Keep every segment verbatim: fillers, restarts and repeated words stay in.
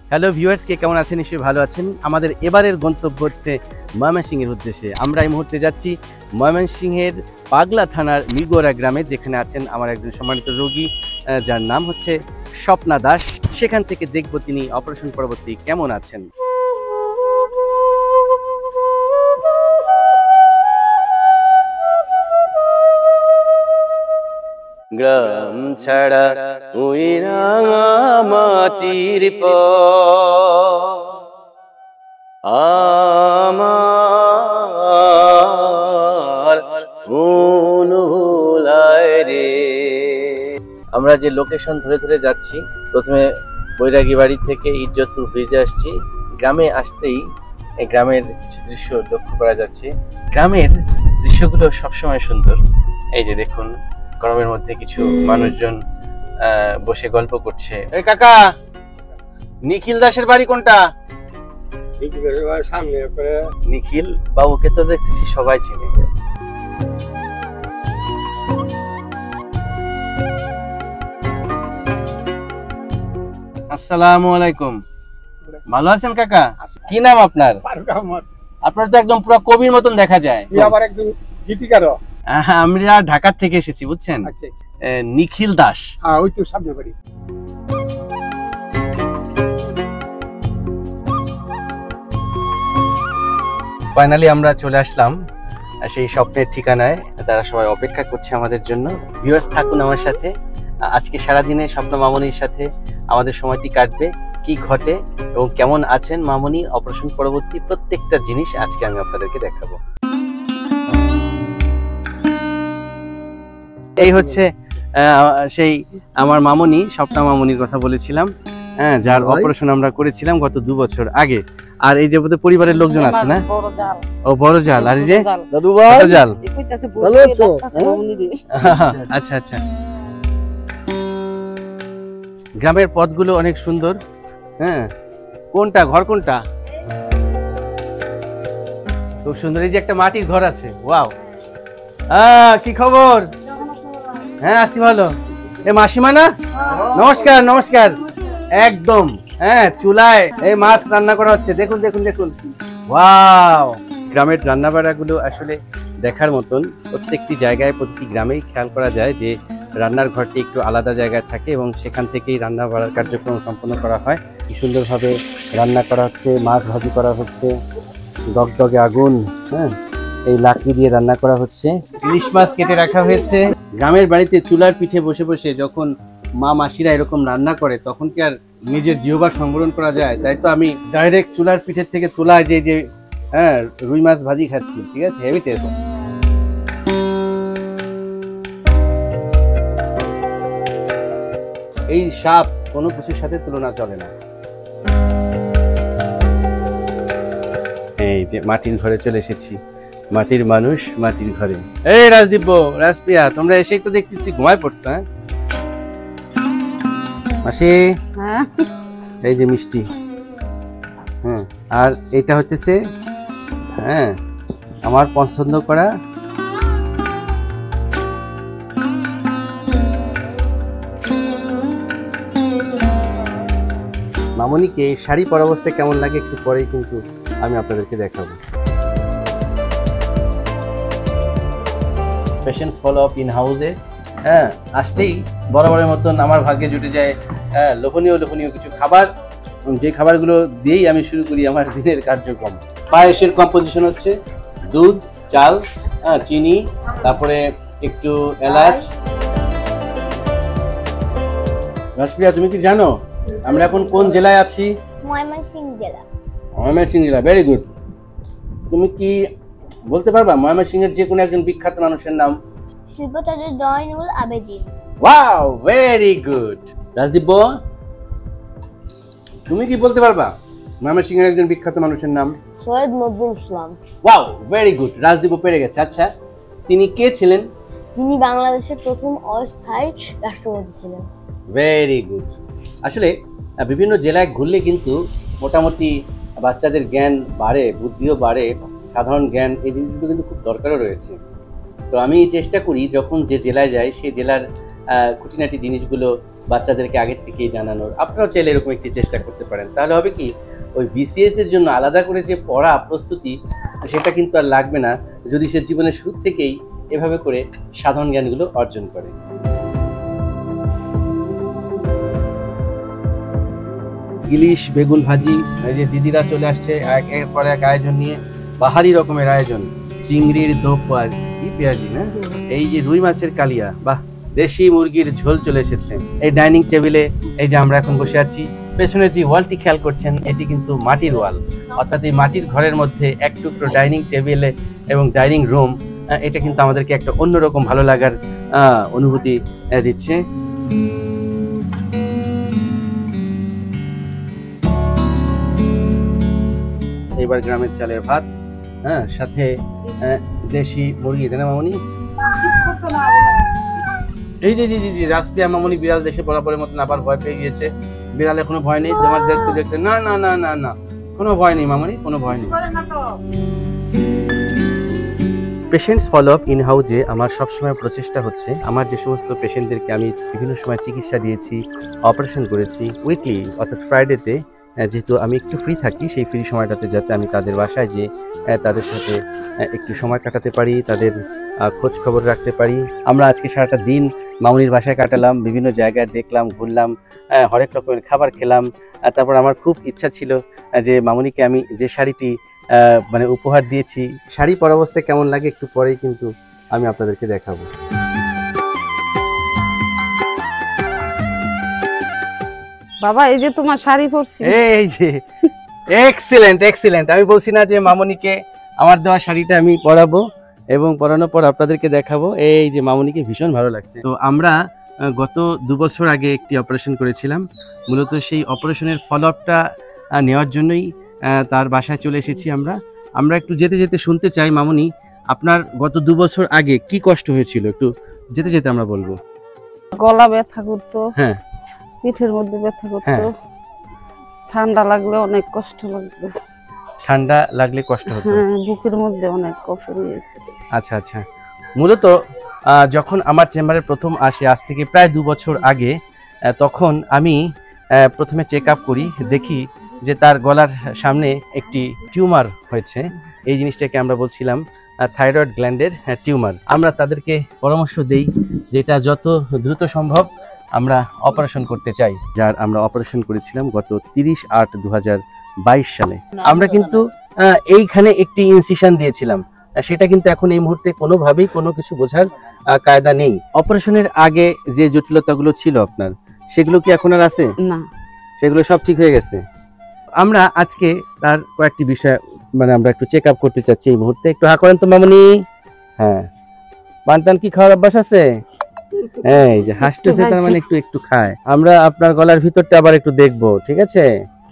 Hello viewers, কে কেমন আছেন? নিশ্চয়ই ভালো আছেন। আমাদের এবারের গন্তব্য হচ্ছে ময়মনসিংহের উদ্দেশ্যে। আমরা এই মুহূর্তে যাচ্ছি ময়মনসিংহের পাগলা থানার মিগোরা গ্রামে, যেখানে আছেন আমার একজন সম্মানিত রোগী, যার নাম হচ্ছে স্বপ্না দাস। সেখান থেকে দেখব তিনি অপারেশন পরবর্তী কেমন আছেন। গ্রাম ছাড়া ওই রাঙা মাটির পর আমার মন ভোলায় রে। আমরা যে লোকেশন ধরে ধরে যাচ্ছি, প্রথমে বৈরাগী বাড়ি থেকে ইজ্জতপুর ব্রিজে আসছি। গ্রামে আসতেই এই গ্রামের কিছু দৃশ্য লক্ষ্য করা যাচ্ছে। গ্রামের দৃশ্যগুলো সবসময় সুন্দর। এই যে দেখুন, গরমের মধ্যে কিছু মানুষজন বসে গল্প করছে। এই কাকা, নিখিল দাসের বাড়ি কোনটা? সামনে। নিখিল বাবুকে তো দেখতেছি সবাই চিনে। আসসালামু আলাইকুম। ভালো আছেন কাকা? কি নাম আপনার? আপনার তো একদম পুরো কবির মতন দেখা যায়। আবার একজন গীতিকার। আমরা ঢাকা থেকে এসেছি, বুঝছেন। নিখিল দাস। হ্যাঁ, ওই তো সামনে বাড়ি। ফাইনালি আমরা চলে আসলাম সেই স্বপ্নের ঠিকানায়। তারা সবাই অপেক্ষা করছে আমাদের জন্য। ভিউয়ার্স, থাকুন আমার সাথে। আজকে সারাদিনে স্বপ্ন মামনির সাথে আমাদের সময়টি কাটবে। কি ঘটে এবং কেমন আছেন মামনি, অপারেশন পরবর্তী প্রত্যেকটা জিনিস আজকে আমি আপনাদেরকে দেখাবো। এই হচ্ছে সেই আমার মামনি, স্বপ্না মামনির কথা বলেছিলাম, হ্যাঁ, যার অপারেশন আমরা করেছিলাম গত দু বছর আগে। আর এই যে পরিবারের লোকজন আছে না, ও বড় জাল, আর এই যে দাদু জাল। আচ্ছা আচ্ছা। গ্রামের পথগুলো অনেক সুন্দর। হ্যাঁ, কোনটা ঘর কোনটা? খুব সুন্দর। এই যে একটা মাটির ঘর আছে। ওয়াও, আহ কি খবর? হ্যাঁ, আসি ভালো। এ মাসিমা না? নমস্কার নমস্কার। একদম, হ্যাঁ, চুলায় এই মাছ রান্না করা হচ্ছে। দেখুন দেখুন দেখুন, ওয়াও। গ্রামের রান্নাবাড়াগুলো আসলে দেখার মতন। প্রত্যেকটি জায়গায়, প্রতিটি গ্রামেই খেয়াল করা যায় যে রান্নার ঘরটি একটু আলাদা জায়গায় থাকে এবং সেখান থেকেই রান্না বাড়ার কার্যক্রম সম্পন্ন করা হয়। কি সুন্দরভাবে রান্না করা হচ্ছে, মাছ ভাজি করা হচ্ছে, দগদগে আগুন, হ্যাঁ, এই লাকড়ি দিয়ে রান্না করা হচ্ছে। ইলিশ মাছ কেটে রাখা হয়েছে। গ্রামের বাড়িতে চুলার পিঠে বসে বসে যখন মা মাসিরা এরকম রান্না করে, তখন কি আর নিজের জিহ্বা সংবরণ করা যায়? তাই তো আমি ডাইরেক্ট চুলার পিঠের থেকে তোলা যে যে হ্যাঁ রুই মাছ ভাজি খাচ্ছি। ঠিক আছে, হেভি টেস্ট। এই স্বাদ কোনো কিছুর সাথে তুলনা চলে না। এই যে মাটির ঘরে চলে এসেছি। মাটির মানুষ মাটির ঘরে। এই রাজদীপ, রাজপ্রিয়া, তোমরা এসেই তো দেখতেছি ঘুমায় পড়ছো। হ্যাঁ মাসি, এই যে মিষ্টি, হ্যাঁ, আর এটা হইতেছে হ্যাঁ আমার পছন্দ করা মামনিকে শাড়ি পরা অবস্থায় কেমন লাগে একটু পরেই কিন্তু আমি আপনাদেরকে দেখাবো। পেশেন্টস ফলো আপ ইন হাউসে, হ্যাঁ, আসলেই বরাবরের মতন আমার ভাগ্যে জুটে যায় হ্যাঁ লোভনীয় লোভনীয় কিছু খাবার, যে খাবারগুলো দিয়েই আমি শুরু করি আমার দিনের কার্যক্রম। পায়েসের কম্পোজিশন হচ্ছে দুধ, চাল, হ্যাঁ, চিনি, তারপরে একটু এলাচ। রাজপ্রিয়া, তুমি কি জানো আমরা এখন কোন জেলায় আছি? ময়মনসিংহ জেলা। ময়মনসিংহ জেলা, ভেরি গুড। তুমি কি বলতে পারবা ময়মনসিংহের যে কোনো একজন বিখ্যাত মানুষের নাম? শিল্পতাজ Zainul Abedin. Wow, very good. Rajdeep, তুমি কি বলতে পারবা ময়মনসিংহের একজন বিখ্যাত মানুষের নাম? Syed Nazrul Islam. Wow, very good. Rajdeep পেরে গেছে। আচ্ছা, তিনি কে ছিলেন? তিনি বাংলাদেশের প্রথম অস্থায়ী রাষ্ট্রপতি ছিলেন। Very good. আসলে বিভিন্ন জেলায় ঘুরলে কিন্তু মোটামুটি বাচ্চাদের জ্ঞান বাড়ে, বুদ্ধিও বাড়ে, সাধারণ জ্ঞান, এই জিনিসগুলো কিন্তু খুব দরকারও রয়েছে। তো আমি চেষ্টা করি যখন যে জেলায় যাই সেই জেলার খুঁটিনাটি জিনিসগুলো বাচ্চাদেরকে আগের থেকেই জানানোর। আপনারাও চাইলে এরকম একটি চেষ্টা করতে পারেন। তাহলে হবে কি, ওই বিসিএস এর জন্য আলাদা করে যে পড়া প্রস্তুতি সেটা কিন্তু আর লাগবে না, যদি সে জীবনের শুরু থেকেই এভাবে করে সাধারণ জ্ঞানগুলো অর্জন করে। ইলিশ বেগুন ভাজি, এই যে দিদিরা চলে আসছে একের পর এক আয়োজন নিয়ে, বাহারি রকমের আয়োজন। চিংড়ির দো কি পেঁয়াজি না, এই যে রুই মাছের কালিয়া, বাহ, দেশি মুরগির ঝোল চলে এসেছে। এই ডাইনিং টেবিলে এই যে আমরা এখন বসে আছি, পেছনের যে ওয়ালটি খেয়াল করছেন এটি কিন্তু মাটির ওয়াল, অর্থাৎ এই মাটির ঘরের মধ্যে এক টুকরো ডাইনিং টেবিলে এবং ডাইনিং রুম, এটা কিন্তু আমাদেরকে একটা অন্যরকম ভালো লাগার অনুভূতি দিচ্ছে। এবার গ্রামের চালের ভাত, হ্যাঁ, সাথে দেশি মুরগি, তাই না মামনি? এই যে জি জি জি রাসপ্রিয়া মামনি বিড়াল দেশে বরাবরের মতন আবার ভয় পেয়ে গিয়েছে। বিড়ালে কোনো ভয় নেই তোমার দেখতে দেখতে? না না না না না, কোনো ভয় নেই মামনি, কোনো ভয় নেই। পেশেন্টস ফলো আপ ইন হাউজে আমার সবসময় প্রচেষ্টা হচ্ছে, আমার যে সমস্ত পেশেন্টদেরকে আমি বিভিন্ন সময় চিকিৎসা দিয়েছি, অপারেশন করেছি, উইকলি অর্থাৎ ফ্রাইডেতে যেহেতু আমি একটু ফ্রি থাকি, সেই ফ্রি সময়টাতে যাতে আমি তাদের বাসায় যে তাদের সাথে একটু সময় কাটাতে পারি, তাদের খোঁজ খবর রাখতে পারি। আমরা আজকে সারাটা দিন মামনির বাসায় কাটালাম, বিভিন্ন জায়গায় দেখলাম, ঘুরলাম, হরেক রকমের খাবার খেলাম। তারপর আমার খুব ইচ্ছা ছিল যে মামনিকে আমি যে শাড়িটি মানে উপহার দিয়েছি, শাড়ি পরা অবস্থায় কেমন লাগে একটু পরেই কিন্তু আমি আপনাদেরকে দেখাবো। বাবা এই যে তোমার শাড়ি পরছি, এই যে এক্সিলেন্ট এক্সিলেন্ট। আমি বলছি না যে মামনিকে আমার দেওয়া শাড়িটা আমি পরাবো এবং পরানোর পর আপনাদেরকে দেখাবো। এই যে মামনিকে ভীষণ ভালো লাগছে। তো আমরা গত দু বছর আগে একটি অপারেশন করেছিলাম, মূলত সেই অপারেশনের ফলো আপটা নেওয়ার জন্যই তার বাসায় চলে এসেছি আমরা। আমরা একটু যেতে যেতে শুনতে চাই, মামনি আপনার গত দু বছর আগে কি কষ্ট হয়েছিল, একটু যেতে যেতে আমরা বলবো। গলা ব্যথা করতো, হ্যাঁ, পিঠের মধ্যে ব্যথা করতো, ঠান্ডা লাগলে অনেক কষ্ট লাগতো। ঠান্ডা লাগলে কষ্ট হতো, হ্যাঁ, বুকের মধ্যে অনেক কষ্ট হয়ে যেত। আচ্ছা আচ্ছা। মূলত যখন আমার চেম্বারে প্রথম আসে, আজ থেকে প্রায় দু বছর আগে, তখন আমি প্রথমে চেক আপ করি, দেখি যে তার গলার সামনে একটি টিউমার হয়েছে। এই জিনিসটাকে আমরা বলছিলাম থাইরয়েড গ্ল্যান্ডের টিউমার। আমরা তাদেরকে পরামর্শ দেই যেটা যত দ্রুত সম্ভব আমরা অপারেশন করতে চাই, যার আমরা অপারেশন করেছিলাম গত তিরিশ আট দু হাজার বাইশ সালে। আমরা কিন্তু এইখানে একটি ইনসিশন দিয়েছিলাম, সেটা কিন্তু এখন এই মুহূর্তে কোনোভাবেই কোনো কিছু বোঝার কায়দা নেই। অপারেশনের আগে যে জটিলতাগুলো ছিল আপনার, সেগুলো কি এখন আর আছে? না, সেগুলো সব ঠিক হয়ে গেছে। আমরা আজকে তার কয়েকটি বিষয় মানে আমরা একটু চেক আপ করতে চাচ্ছি এই মুহূর্তে। একটু হা করেন তো মামনি। হ্যাঁ, পান টান কি খাওয়ার অভ্যাস আছে? এই যে হাসতেছে, তার মানে একটু একটু খায়। আমরা আপনার গলার ভিতরটা আবার একটু দেখবো, ঠিক আছে?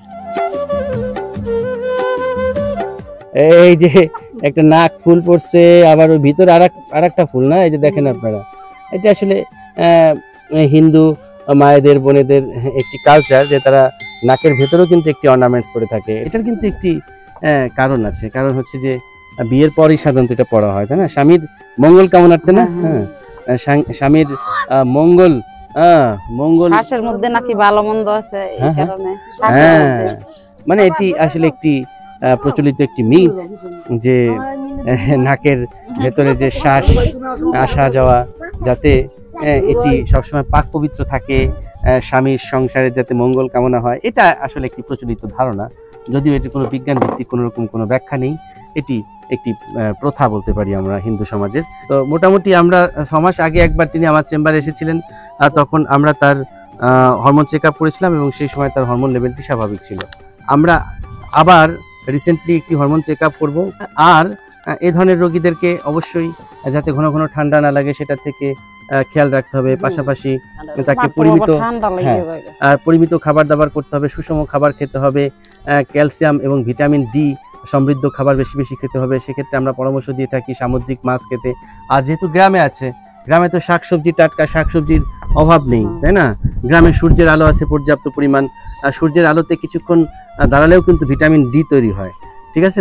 এই যে একটা নাক ফুল পড়ছে, আবার ওই ভিতরে আর আর একটা ফুল, না? এই যে দেখেন আপনারা, এটা আসলে হিন্দু মায়েদের বোনেদের একটি কালচার যে তারা নাকের ভেতরেও কিন্তু একটি অর্নামেন্টস পরে থাকে। এটার কিন্তু একটি কারণ আছে, কারণ হচ্ছে যে বিয়ের পরই সাধারণত এটা পড়া হয়, তাই না? স্বামীর মঙ্গল কামনার্থে, না? হ্যাঁ, স্বামীর মঙ্গল, হ্যাঁ, মঙ্গল, শ্বাসের মধ্যে নাকি ভালো মন্দ আছে, এই কারণে। হ্যাঁ, মানে এটি আসলে একটি প্রচলিত একটি মিথ যে নাকের ভেতরে যে শ্বাস আসা যাওয়া, যাতে এটি সবসময় পাক পবিত্র থাকে, স্বামীর সংসারে যাতে মঙ্গল কামনা হয়, এটা আসলে একটি প্রচলিত ধারণা। যদিও এটি কোনো বিজ্ঞান ভিত্তিক কোনো রকম কোনো ব্যাখ্যা নেই, এটি একটি প্রথা বলতে পারি আমরা হিন্দু সমাজের। তো মোটামুটি আমরা ছ মাস আগে একবার তিনি আমার চেম্বারে এসেছিলেন, তখন আমরা তার হরমোন চেক আপ করেছিলাম এবং সেই সময় তার হরমোন লেভেলটি স্বাভাবিক ছিল। আমরা আবার রিসেন্টলি একটি হরমোন চেক আপ করবো। আর এই ধরনের রোগীদেরকে অবশ্যই যাতে ঘন ঘন ঠান্ডা না লাগে সেটা থেকে খেয়াল রাখতে হবে। পাশাপাশি তাকে পরিমিত হ্যাঁ পরিমিত খাবার দাবার করতে হবে, সুষম খাবার খেতে হবে, ক্যালসিয়াম এবং ভিটামিন ডি সমৃদ্ধ খাবার বেশি বেশি খেতে হবে। সেক্ষেত্রে আমরা পরামর্শ দিয়ে থাকি সামুদ্রিক মাছ খেতে। আর যেহেতু গ্রামে আছে, গ্রামে তো শাকসবজি, টাটকা শাকসবজির অভাব নেই, তাই না? গ্রামে সূর্যের আলো আছে পর্যাপ্ত পরিমাণ, সূর্যের আলোতে কিছুক্ষণ দাঁড়ালেও কিন্তু ভিটামিন ডি তৈরি হয়, ঠিক আছে না?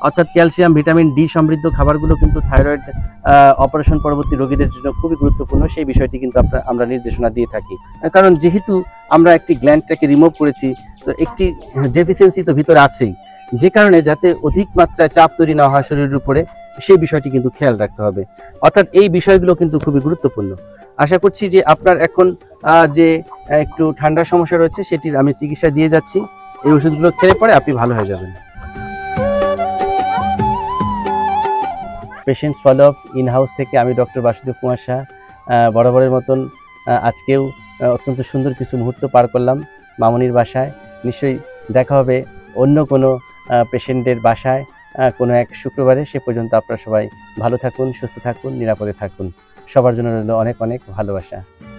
অর্থাৎ ক্যালসিয়াম ভিটামিন ডি সমৃদ্ধ খাবারগুলো কিন্তু থাইরয়েড অপারেশন পরবর্তী রোগীদের জন্য খুবই গুরুত্বপূর্ণ, সেই বিষয়টি কিন্তু আমরা নির্দেশনা দিয়ে থাকি। কারণ যেহেতু আমরা একটি গ্ল্যান্ডটাকে রিমুভ করেছি, তো একটি ডেফিসিয়েন্সি তো ভিতরে আছেই, যে কারণে যাতে অধিক মাত্রায় চাপ তৈরি না হয় শরীরের উপরে, সেই বিষয়টি কিন্তু খেয়াল রাখতে হবে। অর্থাৎ এই বিষয়গুলো কিন্তু খুবই গুরুত্বপূর্ণ। আশা করছি যে আপনার এখন যে একটু ঠান্ডার সমস্যা রয়েছে সেটির আমি চিকিৎসা দিয়ে যাচ্ছি, এই ওষুধগুলো খেলে পরে আপনি ভালো হয়ে যাবেন। Patients follow up in house থেকে আমি ডক্টর বাসুদেব কুমার শাহ বরাবরের মতন আজকেও অত্যন্ত সুন্দর কিছু মুহূর্ত পার করলাম মামনির বাসায়। নিশ্চয়ই দেখা হবে অন্য কোনো পেশেন্টের বাসায় কোনো এক শুক্রবারে। সে পর্যন্ত আপনারা সবাই ভালো থাকুন, সুস্থ থাকুন, নিরাপদে থাকুন। সবার জন্য রইল অনেক অনেক ভালোবাসা।